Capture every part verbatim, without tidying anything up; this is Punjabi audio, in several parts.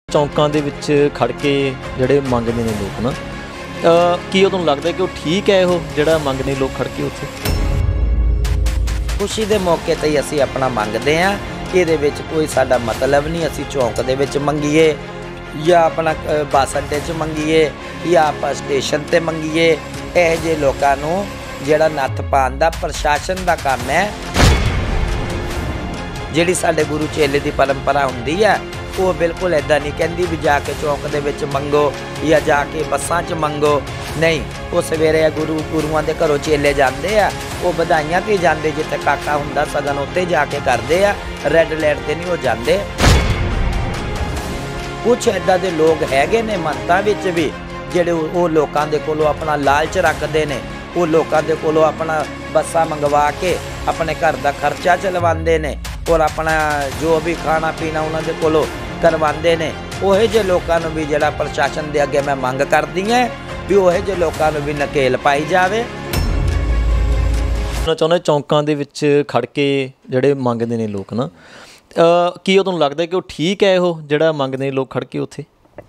ਚੌਂਕਾਂ ਦੇ ਵਿੱਚ ਖੜ ਕੇ ਜਿਹੜੇ ਮੰਗਦੇ ਨੇ ਲੋਕ ਨਾ ਕੀ ਉਹ ਤੁਹਾਨੂੰ ਲੱਗਦਾ ਕਿ ਉਹ ਠੀਕ ਹੈ ਉਹ ਜਿਹੜਾ ਮੰਗਦੇ ਲੋਕ ਖੜ ਕੇ ਉੱਥੇ ਖੁਸ਼ੀ ਦੇ ਮੌਕੇ ਤੇ ਹੀ ਅਸੀਂ ਆਪਣਾ ਮੰਗਦੇ ਹਾਂ। ਇਹਦੇ ਵਿੱਚ ਕੋਈ ਸਾਡਾ ਮਤਲਬ ਨਹੀਂ ਅਸੀਂ ਚੌਂਕ ਦੇ ਵਿੱਚ ਮੰਗੀਏ ਜਾਂ ਆਪਣਾ ਬੱਸ ਅੱਡੇ 'ਚ ਮੰਗੀਏ ਜਾਂ ਆਪਾਂ ਸਟੇਸ਼ਨ 'ਤੇ ਮੰਗੀਏ। ਇਹੋ ਜਿਹੇ ਲੋਕਾਂ ਨੂੰ ਜਿਹੜਾ ਨੱਥ ਪਾਉਣ ਦਾ ਪ੍ਰਸ਼ਾਸਨ ਦਾ ਕੰਮ ਹੈ। ਜਿਹੜੀ ਸਾਡੇ ਗੁਰੂ ਚੇਲੇ ਦੀ ਪਰੰਪਰਾ ਹੁੰਦੀ ਹੈ ਉਹ ਬਿਲਕੁਲ ਇੱਦਾਂ ਨਹੀਂ ਕਹਿੰਦੀ ਵੀ ਜਾ ਕੇ ਚੌਂਕ ਦੇ ਵਿੱਚ ਮੰਗੋ ਜਾਂ ਜਾ ਕੇ ਬੱਸਾਂ 'ਚ ਮੰਗੋ। ਨਹੀਂ, ਉਹ ਸਵੇਰੇ ਗੁਰੂ ਗੁਰੂਆਂ ਦੇ ਘਰੋਂ ਚੇਲੇ ਜਾਂਦੇ ਆ, ਉਹ ਵਧਾਈਆਂ 'ਤੇ ਜਾਂਦੇ, ਜਿੱਥੇ ਕਾਕਾ ਹੁੰਦਾ ਸਗਨ ਉੱਥੇ ਜਾ ਕੇ ਕਰਦੇ ਆ, ਰੈੱਡ ਲਾਈਟ 'ਤੇ ਨਹੀਂ ਉਹ ਜਾਂਦੇ। ਕੁਛ ਇੱਦਾਂ ਦੇ ਲੋਕ ਹੈਗੇ ਨੇ ਮੰਨਤਾਂ ਵਿੱਚ ਵੀ ਜਿਹੜੇ ਉਹ ਲੋਕਾਂ ਦੇ ਕੋਲੋਂ ਆਪਣਾ ਲਾਲਚ ਰੱਖਦੇ ਨੇ। ਉਹ ਲੋਕਾਂ ਦੇ ਕੋਲੋਂ ਆਪਣਾ ਬੱਸਾਂ ਮੰਗਵਾ ਕੇ ਆਪਣੇ ਘਰ ਦਾ ਖਰਚਾ ਚਲਵਾਉਂਦੇ ਨੇ ਔਰ ਆਪਣਾ ਜੋ ਵੀ ਖਾਣਾ ਪੀਣਾ ਉਹਨਾਂ ਦੇ ਕੋਲੋਂ ਕਰਵਾਉਂਦੇ ਨੇ। ਉਹੇ ਜਿਹੇ ਲੋਕਾਂ ਨੂੰ ਵੀ ਜਿਹੜਾ ਪ੍ਰਸ਼ਾਸਨ ਦੇ ਅੱਗੇ ਮੈਂ ਮੰਗ ਕਰਦੀ ਹਾਂ ਵੀ ਉਹੇ ਜਿਹੇ ਲੋਕਾਂ ਨੂੰ ਵੀ ਨਕੇਲ ਪਾਈ ਜਾਵੇ। ਮੈਂ ਚਾਹੁੰਦਾ ਚੌਂਕਾਂ ਦੇ ਵਿੱਚ ਖੜ ਕੇ ਜਿਹੜੇ ਮੰਗਦੇ ਨੇ ਲੋਕ ਨਾ ਕੀ ਉਹ ਤੁਹਾਨੂੰ ਲੱਗਦਾ ਕਿ ਉਹ ਠੀਕ ਹੈ ਉਹ ਜਿਹੜਾ ਮੰਗਦੇ ਨੇ ਲੋਕ ਖੜ ਕੇ ਉੱਥੇ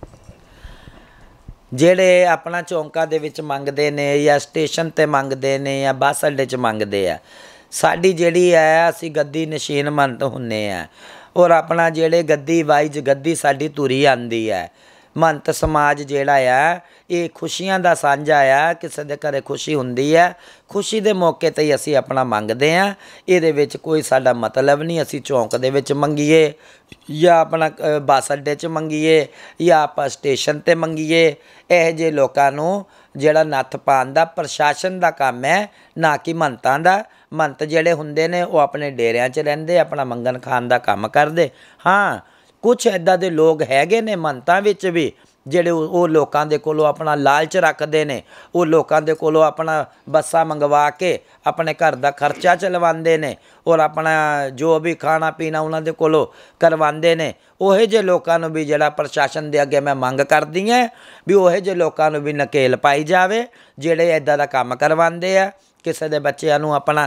ਜਿਹੜੇ ਆਪਣਾ ਚੌਂਕਾਂ ਦੇ ਵਿੱਚ ਮੰਗਦੇ ਨੇ ਜਾਂ ਸਟੇਸ਼ਨ 'ਤੇ ਮੰਗਦੇ ਨੇ ਜਾਂ ਬੱਸ ਅੱਡੇ 'ਚ ਮੰਗਦੇ ਆ। ਸਾਡੀ ਜਿਹੜੀ ਹੈ ਅਸੀਂ ਗੱਦੀ ਨਸ਼ੀਨ ਮੰਨਤ ਹੁੰਦੇ ਹਾਂ ਔਰ ਆਪਣਾ ਜਿਹੜੇ ਗੱਦੀ ਵਾਈਜ ਗੱਦੀ ਸਾਡੀ ਤੁਰੀ ਆਉਂਦੀ ਹੈ। ਮੰਤ ਸਮਾਜ ਜਿਹੜਾ ਆ ਇਹ ਖੁਸ਼ੀਆਂ ਦਾ ਸਾਂਝਾ ਆ। ਕਿਸੇ ਦੇ ਘਰੇ ਖੁਸ਼ੀ ਹੁੰਦੀ ਹੈ, ਖੁਸ਼ੀ ਦੇ ਮੌਕੇ 'ਤੇ ਹੀ ਅਸੀਂ ਆਪਣਾ ਮੰਗਦੇ ਹਾਂ। ਇਹਦੇ ਵਿੱਚ ਕੋਈ ਸਾਡਾ ਮਤਲਬ ਨਹੀਂ ਅਸੀਂ ਚੌਂਕ ਦੇ ਵਿੱਚ ਮੰਗੀਏ ਜਾਂ ਆਪਣਾ ਬੱਸ ਅੱਡੇ 'ਚ ਮੰਗੀਏ ਜਾਂ ਆਪਾਂ ਸਟੇਸ਼ਨ 'ਤੇ ਮੰਗੀਏ। ਇਹੋ ਜਿਹੇ ਲੋਕਾਂ ਨੂੰ ਜਿਹੜਾ ਨੱਥ ਪਾਉਣ ਦਾ ਪ੍ਰਸ਼ਾਸਨ ਦਾ ਕੰਮ ਹੈ, ਨਾ ਕਿ ਮੰਨਤਾਂ ਦਾ। ਮੰਤ ਜਿਹੜੇ ਹੁੰਦੇ ਨੇ ਉਹ ਆਪਣੇ ਡੇਰਿਆਂ 'ਚ ਰਹਿੰਦੇ, ਆਪਣਾ ਮੰਗਣ ਖਾਣ ਦਾ ਕੰਮ ਕਰਦੇ। ਹਾਂ, ਕੁਛ ਇੱਦਾਂ ਦੇ ਲੋਕ ਹੈਗੇ ਨੇ ਮੰਨਤਾਂ ਵਿੱਚ ਵੀ ਜਿਹੜੇ ਉਹ ਲੋਕਾਂ ਦੇ ਕੋਲੋਂ ਆਪਣਾ ਲਾਲਚ ਰੱਖਦੇ ਨੇ। ਉਹ ਲੋਕਾਂ ਦੇ ਕੋਲੋਂ ਆਪਣਾ ਬੱਸਾਂ ਮੰਗਵਾ ਕੇ ਆਪਣੇ ਘਰ ਦਾ ਖਰਚਾ ਚਲਵਾਉਂਦੇ ਨੇ ਔਰ ਆਪਣਾ ਜੋ ਵੀ ਖਾਣਾ ਪੀਣਾ ਉਹਨਾਂ ਦੇ ਕੋਲੋਂ ਕਰਵਾਉਂਦੇ ਨੇ। ਉਹੇ ਜਿਹੇ ਲੋਕਾਂ ਨੂੰ ਵੀ ਜਿਹੜਾ ਪ੍ਰਸ਼ਾਸਨ ਦੇ ਅੱਗੇ ਮੈਂ ਮੰਗ ਕਰਦੀ ਹਾਂ ਵੀ ਉਹੇ ਜਿਹੇ ਲੋਕਾਂ ਨੂੰ ਵੀ ਨਕੇਲ ਪਾਈ ਜਾਵੇ ਜਿਹੜੇ ਇੱਦਾਂ ਦਾ ਕੰਮ ਕਰਵਾਉਂਦੇ ਆ। ਕਿਸੇ ਦੇ ਬੱਚਿਆਂ ਨੂੰ ਆਪਣਾ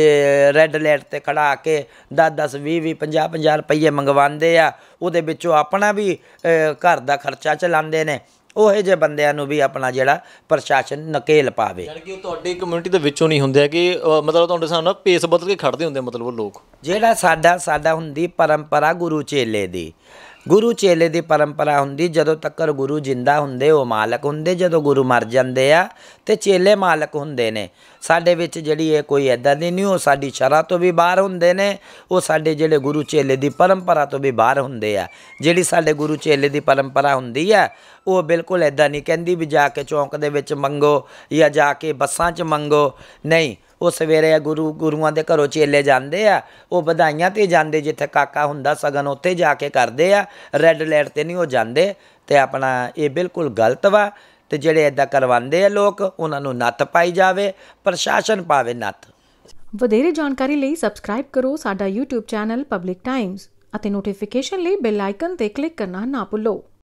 ਰੈੱਡ ਲਾਈਟ 'ਤੇ ਖੜ੍ਹਾ ਕੇ ਦਸ ਦਸ ਵੀਹ ਵੀਹ ਪੰਜਾਹ ਪੰਜਾਹ ਰੁਪਈਏ ਮੰਗਵਾਉਂਦੇ ਆ, ਉਹਦੇ ਵਿੱਚੋਂ ਆਪਣਾ ਵੀ ਘਰ ਦਾ ਖਰਚਾ ਚਲਾਉਂਦੇ ਨੇ। ਉਹੋ ਜਿਹੇ ਬੰਦਿਆਂ ਨੂੰ ਵੀ ਆਪਣਾ ਜਿਹੜਾ ਪ੍ਰਸ਼ਾਸਨ ਨਕੇਲ ਪਾਵੇ। ਯਾਨੀ ਕਿ ਉਹ ਤੁਹਾਡੀ ਕਮਿਊਨਿਟੀ ਦੇ ਵਿੱਚੋਂ ਨਹੀਂ ਹੁੰਦੇ ਕਿ ਮਤਲਬ ਤੁਹਾਡੇ ਹਿਸਾਬ ਨਾਲ ਭੇਸ ਬਦਲ ਕੇ ਖੜ੍ਹਦੇ ਹੁੰਦੇ ਮਤਲਬ ਉਹ ਲੋਕ। ਜਿਹੜਾ ਸਾਡਾ ਸਾਡਾ ਹੁੰਦੀ ਪਰੰਪਰਾ ਗੁਰੂ ਚੇਲੇ ਦੀ, ਗੁਰੂ ਚੇਲੇ ਦੀ ਪਰੰਪਰਾ ਹੁੰਦੀ। ਜਦੋਂ ਤੱਕ ਗੁਰੂ ਜਿੰਦਾ ਹੁੰਦੇ ਉਹ ਮਾਲਕ ਹੁੰਦੇ, ਜਦੋਂ ਗੁਰੂ ਮਰ ਜਾਂਦੇ ਆ ਅਤੇ ਚੇਲੇ ਮਾਲਕ ਹੁੰਦੇ ਨੇ। ਸਾਡੇ ਵਿੱਚ ਜਿਹੜੀ ਇਹ ਕੋਈ ਇੱਦਾਂ ਦੀ ਨਹੀਂ, ਉਹ ਸਾਡੀ ਸ਼ਰ੍ਹਾ ਤੋਂ ਵੀ ਬਾਹਰ ਹੁੰਦੇ ਨੇ। ਉਹ ਸਾਡੇ ਜਿਹੜੇ ਗੁਰੂ ਚੇਲੇ ਦੀ ਪਰੰਪਰਾ ਤੋਂ ਵੀ ਬਾਹਰ ਹੁੰਦੇ ਆ। ਜਿਹੜੀ ਸਾਡੇ ਗੁਰੂ ਚੇਲੇ ਦੀ ਪਰੰਪਰਾ ਹੁੰਦੀ ਆ ਉਹ ਬਿਲਕੁਲ ਇੱਦਾਂ ਨਹੀਂ ਕਹਿੰਦੀ ਵੀ ਜਾ ਕੇ ਚੌਂਕ ਦੇ ਵਿੱਚ ਮੰਗੋ ਜਾਂ ਜਾ ਕੇ ਬੱਸਾਂ 'ਚ ਮੰਗੋ। ਨਹੀਂ, ਉਹ ਸਵੇਰੇ ਗੁਰੂ ਗੁਰੂਆਂ ਦੇ ਘਰੋਂ ਚੇਲੇ ਜਾਂਦੇ ਆ, ਉਹ ਵਧਾਈਆਂ 'ਤੇ ਜਾਂਦੇ, ਜਿੱਥੇ ਕਾਕਾ ਹੁੰਦਾ ਸਗਨ ਉੱਥੇ ਜਾ ਕੇ ਕਰਦੇ ਆ, ਰੈੱਡ ਲਾਈਟ 'ਤੇ ਨਹੀਂ ਉਹ ਜਾਂਦੇ। ਅਤੇ ਆਪਣਾ ਇਹ ਬਿਲਕੁਲ ਗਲਤ ਵਾ। ਅਤੇ ਜਿਹੜੇ ਇੱਦਾਂ ਕਰਵਾਉਂਦੇ ਆ ਲੋਕ ਉਹਨਾਂ ਨੂੰ ਨੱਥ ਪਾਈ ਜਾਵੇ, ਪ੍ਰਸ਼ਾਸਨ ਪਾਵੇ ਨੱਥ। ਵਧੇਰੇ ਜਾਣਕਾਰੀ ਲਈ ਸਬਸਕ੍ਰਾਈਬ ਕਰੋ ਸਾਡਾ ਯੂਟਿਊਬ ਚੈਨਲ ਪਬਲਿਕ ਟਾਈਮਜ਼ ਅਤੇ ਨੋਟੀਫਿਕੇਸ਼ਨ ਲਈ ਬੈਲ ਆਈਕਨ 'ਤੇ ਕਲਿੱਕ ਕਰਨਾ ਨਾ ਭੁੱਲੋ।